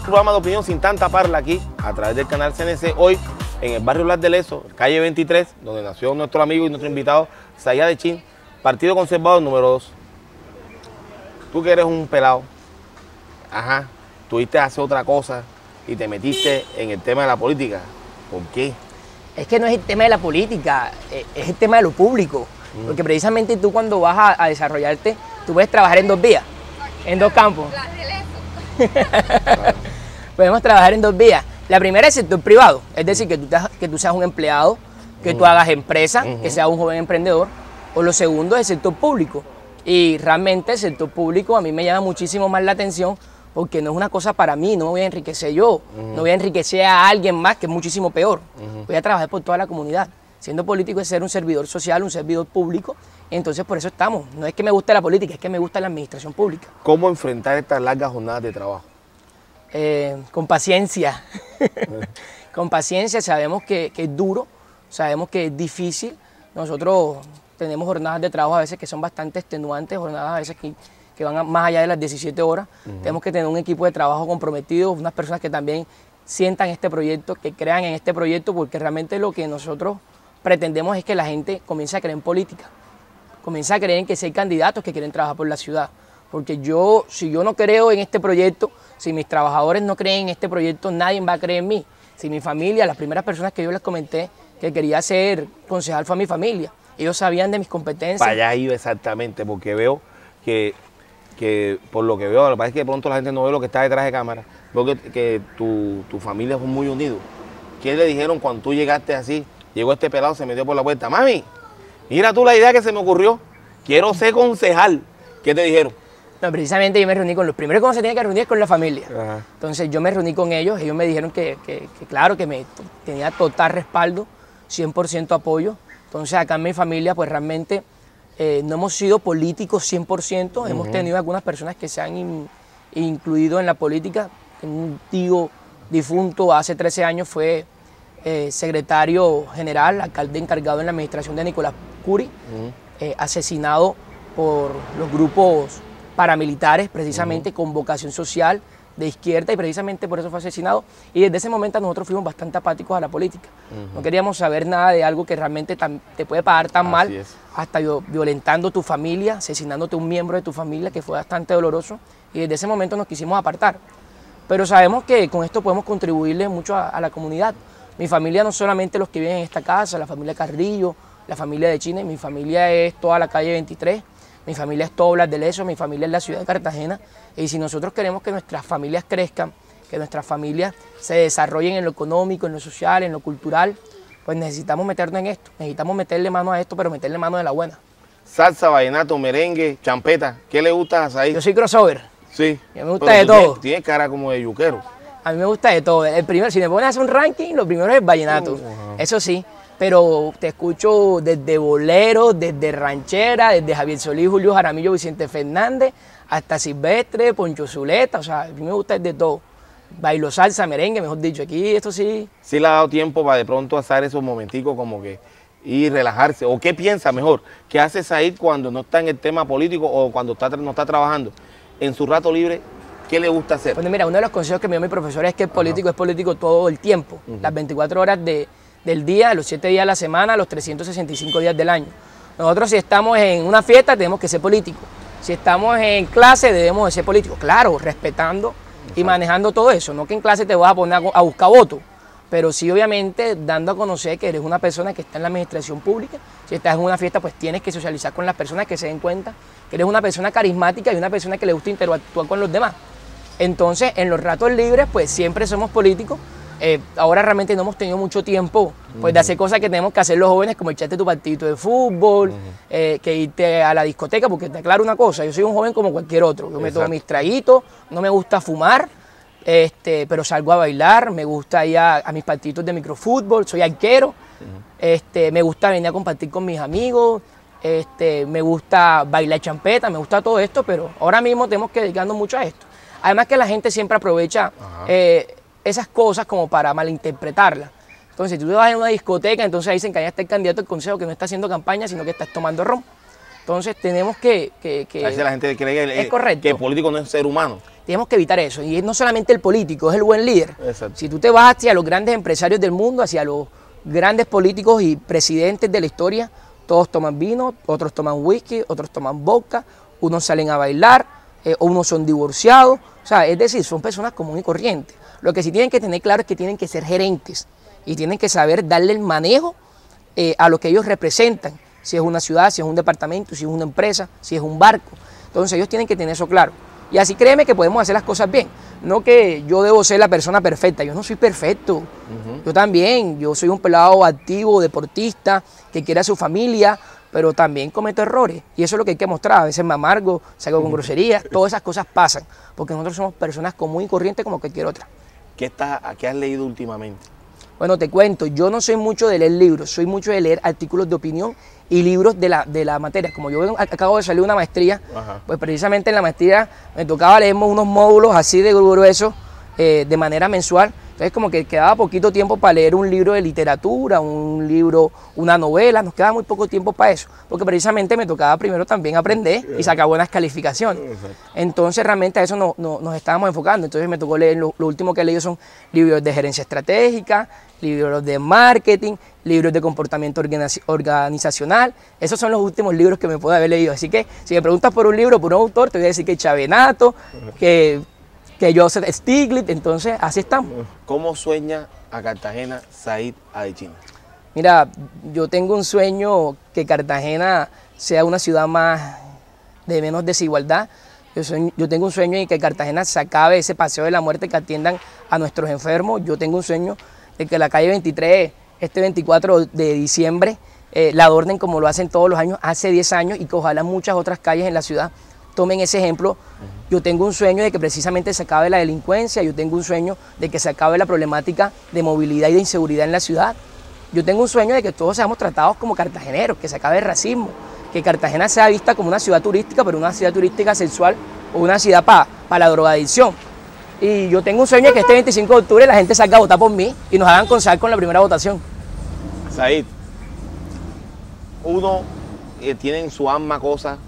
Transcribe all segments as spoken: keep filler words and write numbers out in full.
programa de opinión sin tanta parla aquí, a través del canal C N C, hoy en el barrio Las de Lezo, calle veintitrés, donde nació nuestro amigo y nuestro invitado, Sayá de Chin, Partido Conservador número dos. Tú que eres un pelado, ajá, tuviste a hacer otra cosa y te metiste en el tema de la política. ¿Por qué? Es que no es el tema de la política, es el tema de lo público. Mm. Porque precisamente tú cuando vas a, a desarrollarte, tú puedes trabajar en dos vías, en dos campos. Claro. Podemos trabajar en dos vías. La primera es el sector privado, es decir, que tú, te, que tú seas un empleado, que mm. tú hagas empresa, uh-huh. que seas un joven emprendedor. O lo segundo es el sector público. Y realmente el sector público a mí me llama muchísimo más la atención porque no es una cosa para mí, no me voy a enriquecer yo, uh-huh. no voy a enriquecer a alguien más, que es muchísimo peor. Uh-huh. Voy a trabajar por toda la comunidad. Siendo político es ser un servidor social, un servidor público, entonces por eso estamos. No es que me guste la política, es que me gusta la administración pública. ¿Cómo enfrentar estas largas jornadas de trabajo? Eh, con paciencia, con paciencia, sabemos que, que es duro, sabemos que es difícil. Nosotros tenemos jornadas de trabajo a veces que son bastante extenuantes, jornadas a veces que, que van a, más allá de las diecisiete horas. Uh-huh. Tenemos que tener un equipo de trabajo comprometido, unas personas que también sientan este proyecto, que crean en este proyecto, porque realmente lo que nosotros pretendemos es que la gente comience a creer en política, comience a creer en que si hay candidatos que quieren trabajar por la ciudad. Porque yo, si yo no creo en este proyecto, si mis trabajadores no creen en este proyecto, nadie va a creer en mí. Si mi familia, las primeras personas que yo les comenté que quería ser concejal fue a mi familia. Ellos sabían de mis competencias. Para allá iba exactamente, porque veo que, que, por lo que veo, lo que pasa es que de pronto la gente no ve lo que está detrás de cámara, veo que, que tu, tu familia fue muy unido. ¿Qué le dijeron cuando tú llegaste así? Llegó este pelado, se metió por la puerta. Mami, mira tú la idea que se me ocurrió, quiero ser concejal. ¿Qué te dijeron? No, precisamente yo me reuní con los primeros que uno se tiene que reunir es con la familia. Ajá. Entonces yo me reuní con ellos, ellos me dijeron que, que, que claro, que me tenía total respaldo, cien por ciento apoyo. Entonces acá en mi familia pues realmente eh, no hemos sido políticos cien por ciento, uh-huh. hemos tenido algunas personas que se han in, incluido en la política. Un tío difunto hace trece años fue eh, secretario general, alcalde encargado en la administración de Nicolás Curi, uh-huh. eh, asesinado por los grupos paramilitares, precisamente uh-huh. con vocación social de izquierda, y precisamente por eso fue asesinado. Y desde ese momento nosotros fuimos bastante apáticos a la política. Uh-huh. No queríamos saber nada de algo que realmente tan, te puede pagar tan Así mal, es. hasta violentando tu familia, asesinándote un miembro de tu familia, que fue bastante doloroso. Y desde ese momento nos quisimos apartar. Pero sabemos que con esto podemos contribuirle mucho a, a la comunidad. Mi familia no solamente los que viven en esta casa, la familia Carrillo, la familia de Chine, mi familia es toda la calle veintitrés. Mi familia es todo Las de Lezo, mi familia es la ciudad de Cartagena. Y si nosotros queremos que nuestras familias crezcan, que nuestras familias se desarrollen en lo económico, en lo social, en lo cultural, pues necesitamos meternos en esto. Necesitamos meterle mano a esto, pero meterle mano de la buena. Salsa, vallenato, merengue, champeta. ¿Qué le gusta a Saí? Yo soy crossover. Sí. A mí me gusta de todo. Tienes, tienes cara como de yuquero. A mí me gusta de todo. El primero, si me pones a hacer un ranking, lo primero es el vallenato. Uh-huh. Eso sí. Pero te escucho desde bolero, desde ranchera, desde Javier Solís, Julio Jaramillo, Vicente Fernández, hasta Silvestre, Poncho Zuleta, o sea, a mí me gusta de todo. Bailo salsa, merengue, mejor dicho, aquí esto sí. ¿Sí le ha dado tiempo para de pronto hacer esos momenticos como que y relajarse? ¿O qué piensa mejor? ¿Qué hace Said cuando no está en el tema político o cuando está, no está trabajando? En su rato libre, ¿qué le gusta hacer? Bueno, mira, uno de los consejos que me dio mi profesor es que el político uh-huh. es político todo el tiempo, uh-huh. las veinticuatro horas de... del día, los siete días de la semana, los trescientos sesenta y cinco días del año. Nosotros si estamos en una fiesta tenemos que ser políticos, si estamos en clase debemos de ser políticos, claro, respetando Exacto. y manejando todo eso, no que en clase te vas a poner a buscar votos, pero sí obviamente dando a conocer que eres una persona que está en la administración pública. Si estás en una fiesta pues tienes que socializar con las personas, que se den cuenta que eres una persona carismática y una persona que le gusta interactuar con los demás. Entonces en los ratos libres pues siempre somos políticos. Eh, ahora realmente no hemos tenido mucho tiempo pues, de hacer cosas que tenemos que hacer los jóvenes, como echarte tu partidito de fútbol, uh-huh. eh, que irte a la discoteca, porque te aclaro una cosa, yo soy un joven como cualquier otro, yo Exacto. me tomo mis traguitos, no me gusta fumar, este, pero salgo a bailar, me gusta ir a, a mis partiditos de microfútbol, soy arquero, uh-huh. este, me gusta venir a compartir con mis amigos, este, me gusta bailar champeta, me gusta todo esto, pero ahora mismo tenemos que dedicarnos mucho a esto. Además que la gente siempre aprovecha uh-huh. eh, esas cosas como para malinterpretarlas. Entonces, si tú te vas a una discoteca, entonces ahí dicen que allá está el candidato del consejo que no está haciendo campaña, sino que está tomando ron. Entonces, tenemos que... que, que a veces la gente cree que, es correcto. que el político no es ser humano. Tenemos que evitar eso. Y no solamente el político, es el buen líder. Exacto. Si tú te vas hacia los grandes empresarios del mundo, hacia los grandes políticos y presidentes de la historia, todos toman vino, otros toman whisky, otros toman vodka, unos salen a bailar, eh, unos son divorciados. O sea, es decir, son personas comunes y corrientes. Lo que sí tienen que tener claro es que tienen que ser gerentes y tienen que saber darle el manejo eh, a lo que ellos representan. Si es una ciudad, si es un departamento, si es una empresa, si es un barco. Entonces ellos tienen que tener eso claro. Y así créeme que podemos hacer las cosas bien. No que yo debo ser la persona perfecta, yo no soy perfecto. Uh-huh. Yo también, yo soy un pelado activo, deportista, que quiere a su familia, pero también cometo errores. Y eso es lo que hay que mostrar. A veces me amargo, salgo con groserías, todas esas cosas pasan. Porque nosotros somos personas comunes y corrientes como cualquier otra. ¿Qué, estás, ¿Qué has leído últimamente? Bueno, te cuento, yo no soy mucho de leer libros, soy mucho de leer artículos de opinión y libros de la, de la materia. Como yo acabo de salir de una maestría, Ajá. pues precisamente en la maestría me tocaba leer unos módulos así de gruesos eh, de manera mensual. Entonces como que quedaba poquito tiempo para leer un libro de literatura, un libro, una novela, nos quedaba muy poco tiempo para eso, porque precisamente me tocaba primero también aprender y sacar buenas calificaciones. Entonces realmente a eso no, no, nos estábamos enfocando. Entonces me tocó leer, lo, lo último que he leído son libros de gerencia estratégica, libros de marketing, libros de comportamiento organizacional. Esos son los últimos libros que me puedo haber leído. Así que si me preguntas por un libro, por un autor, te voy a decir que Chavenato, que... que Joseph Stiglitz, entonces así estamos. ¿Cómo sueña a Cartagena Said Adechín? Mira, yo tengo un sueño que Cartagena sea una ciudad más de menos desigualdad. Yo, sueño, yo tengo un sueño en que Cartagena se acabe ese paseo de la muerte, que atiendan a nuestros enfermos. Yo tengo un sueño de que la calle veintitrés, este veinticuatro de diciembre, eh, la adornen como lo hacen todos los años, hace diez años, y que ojalá muchas otras calles en la ciudad tomen ese ejemplo. Yo tengo un sueño de que precisamente se acabe la delincuencia, yo tengo un sueño de que se acabe la problemática de movilidad y de inseguridad en la ciudad. Yo tengo un sueño de que todos seamos tratados como cartageneros, que se acabe el racismo, que Cartagena sea vista como una ciudad turística, pero una ciudad turística sexual o una ciudad para pa la drogadicción. Y yo tengo un sueño de que este veinticinco de octubre la gente salga a votar por mí y nos hagan consagrar con la primera votación. Said, uno eh, tiene en su alma cosas,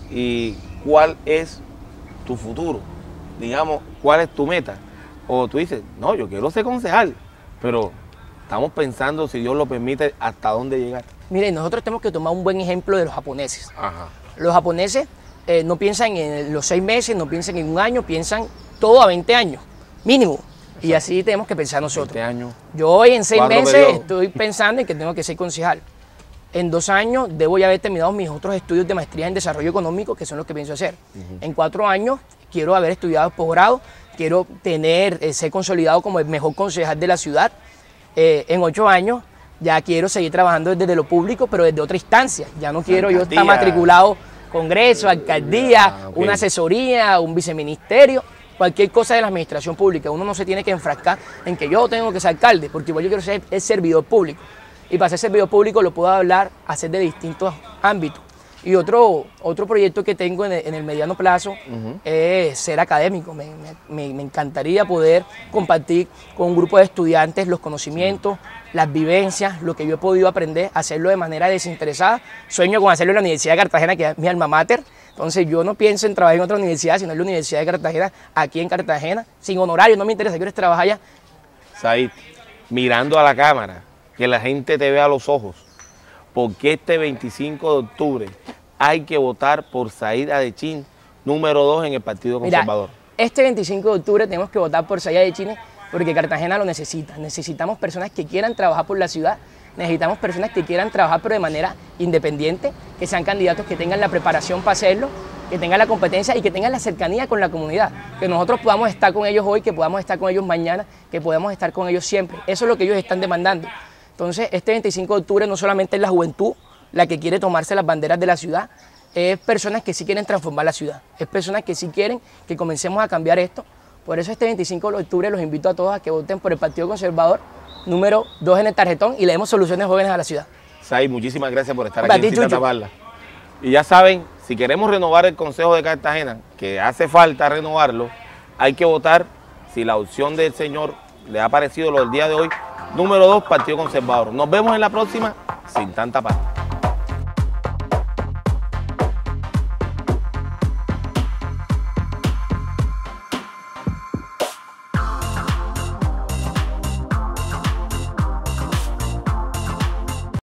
y ¿cuál es tu futuro? Digamos, ¿cuál es tu meta? O tú dices, no, yo quiero ser concejal, pero estamos pensando, si Dios lo permite, hasta dónde llegar. Miren, nosotros tenemos que tomar un buen ejemplo de los japoneses. Ajá. Los japoneses eh, no piensan en los seis meses, no piensan en un año, piensan todo a veinte años, mínimo. Exacto. Y así tenemos que pensar nosotros. veinte años. Yo hoy en seis meses periodos. estoy pensando en que tengo que ser concejal. En dos años debo ya haber terminado mis otros estudios de maestría en desarrollo económico, que son los que pienso hacer. Uh-huh. En cuatro años quiero haber estudiado posgrado, quiero tener, eh, ser consolidado como el mejor concejal de la ciudad. Eh, en ocho años ya quiero seguir trabajando desde lo público, pero desde otra instancia. Ya no quiero yo estar matriculado Congreso, alcaldía, ah, okay. una asesoría, un viceministerio, cualquier cosa de la administración pública. Uno no se tiene que enfrascar en que yo tengo que ser alcalde, porque igual yo quiero ser el servidor público. Y para ser servidor público lo puedo hablar, hacer de distintos ámbitos. Y otro, otro proyecto que tengo en el, en el mediano plazo uh-huh. es ser académico. Me, me, me encantaría poder compartir con un grupo de estudiantes los conocimientos, las vivencias, lo que yo he podido aprender, hacerlo de manera desinteresada. Sueño con hacerlo en la Universidad de Cartagena, que es mi alma mater. Entonces yo no pienso en trabajar en otra universidad, sino en la Universidad de Cartagena, aquí en Cartagena, sin honorario, no me interesa, quiero trabajar allá. Said, mirando a la cámara, que la gente te vea a los ojos, porque este veinticinco de octubre hay que votar por Said Adechín, número dos en el Partido Conservador. Mira, este veinticinco de octubre tenemos que votar por Said Adechín porque Cartagena lo necesita. Necesitamos personas que quieran trabajar por la ciudad, necesitamos personas que quieran trabajar pero de manera independiente, que sean candidatos que tengan la preparación para hacerlo, que tengan la competencia y que tengan la cercanía con la comunidad, que nosotros podamos estar con ellos hoy, que podamos estar con ellos mañana, que podamos estar con ellos siempre. Eso es lo que ellos están demandando. Entonces, este veinticinco de octubre no solamente es la juventud la que quiere tomarse las banderas de la ciudad, es personas que sí quieren transformar la ciudad, es personas que sí quieren que comencemos a cambiar esto. Por eso este veinticinco de octubre los invito a todos a que voten por el Partido Conservador, número dos en el tarjetón, y le demos soluciones jóvenes a la ciudad. Said, muchísimas gracias por estar aquí en Cita Taparla. Y ya saben, si queremos renovar el Consejo de Cartagena, que hace falta renovarlo, hay que votar, si la opción del señor le ha parecido lo del día de hoy, número dos, Partido Conservador. Nos vemos en la próxima, sin tanta paz.